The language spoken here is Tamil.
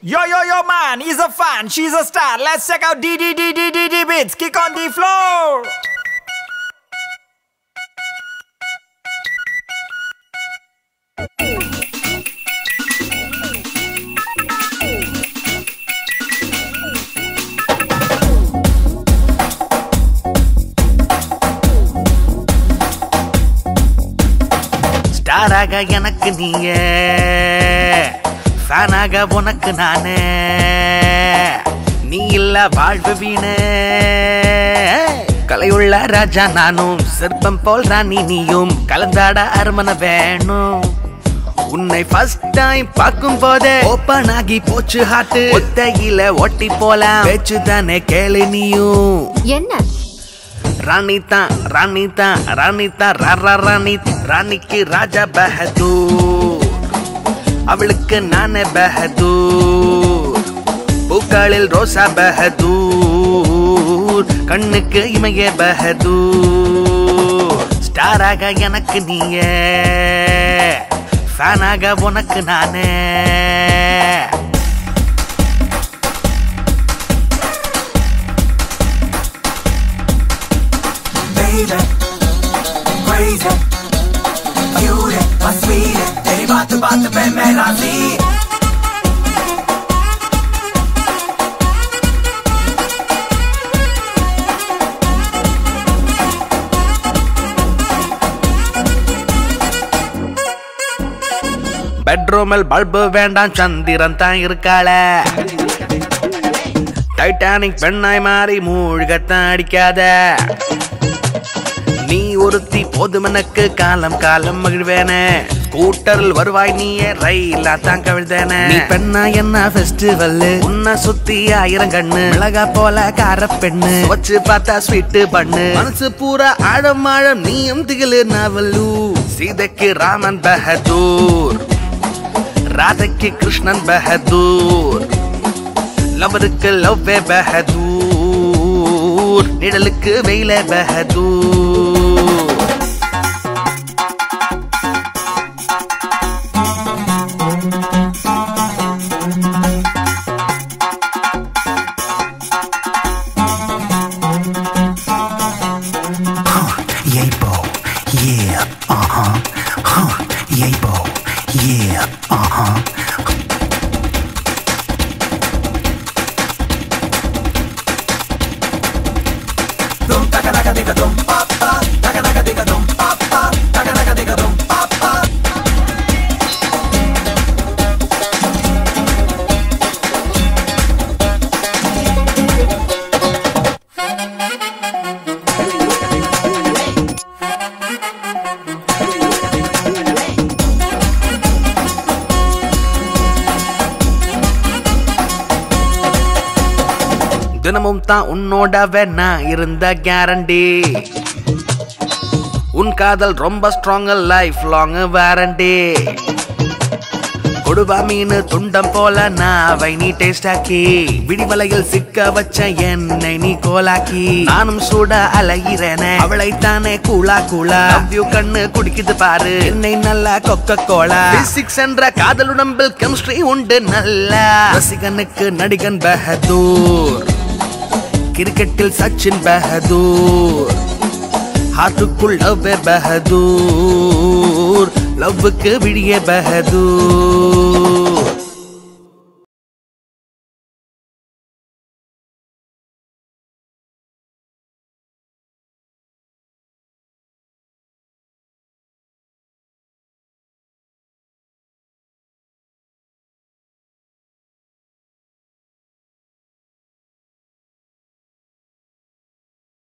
Yo, yo, yo, man, he's a fan, she's a star. Let's check out DDDDDD Beats. Kick on the floor. ஸ்டாராக எனக்கு நீயே, ஃபேனாக உனக்கு நானே, நீ இல்ல வாழ்வு வீணே. கலையுள்ள ராஜா நானும், சிற்பம் போல் ராணி நீயும், கலந்தாட அரமனை வேணும். உன்னை ஃபர்ஸ்ட் டைம் பார்க்கும் போதே ஓப்பன் ஆகி போச்சு ஹார்ட். ஒத்தையில ஒட்டி போலாம், பேச்சு தானே கேளு நீயும். என்ன ராணிதா ராணிதா ராணிதா ராரா ராணி, ராணிக்கு ராஜா பஹதூர், அவளுக்கு நானே பஹதூர். பூக்களில் ரோசா பஹதூர், கண்ணுக்கு இமையே பஹதூர். ஸ்டாராக எனக்கு நீயே, ஃபேனாக உனக்கு நானே. Baby, crazy, cute, my sweet, तेरी बात बात पे मैं राजी. பெட்ரூமில் பல்பு வேண்டாம், சந்திரன் தான் இருக்காள. டைட்டானிக் பெண்ணாய் மாறி மூழ்கத்தான் அடிக்காத. நீ ஒருத்தி போதும் எனக்கு, காலம் காலம் மகிழ்வேனே. ஸ்கூட்டரில் வருவாய் நீயே, ரயிலா தான் கவிழ்ந்தேனே. நீ பெண்ணா என்ன ஃபெஸ்டிவல், உன்னை சுத்தி 1000 கண்ணு. மிளகா போல கார பெண்ணு, வச்சு பார்த்தா ஸ்வீட்டு பண்ணு. மனசு பூரா ஆழம் ஆழம், நீயும் திகிலு நாவலு. சீதைக்கு ராமன் பஹதூர், ராதைக்கு கிருஷ்ணன் பஹதூர். லவருக்கு லவ்வே பஹதூர், நிழலுக்கு வெயிலே Bahadur. Yay bo, yeah, yay bo, yeah, Dum taka taka diga dum pa pa, taka taka diga dum pa pa, taka taka diga dum pa pa. தினமும் தான் உன்னோடவே நான் இருந்த கேரண்டி. உன் காதல் ரொம்ப ஸ்ட்ராங், லைஃப் லாங் வாரண்டி. கொடுவா மீன் துண்டம் போல நாவை நீ டேஸ்ட் ஆக்கி, விடிவலையில் சிக்க வச்ச என்னை நீ கோலாக்கி. நானும் சூட அலையிறேனே, அவளைத்தானே கூலா கூலா. லவ் கண்ணு குடிக்குது பாரு என்னை நல்லா கொக்க கோலா. பிசிக்ஸ் என்ற காதல் உடம்பில் கெமிஸ்ட்ரி உண்டு நல்லா. ரசிகனுக்கு நடிகன் பஹதூர், கிரிக்கெட்டில் சச்சின் பஹதூர். ஹார்ட்டுக்குள் லவ்வே பஹதூர், லவ்வுக்கு விழியே பஹதூர்.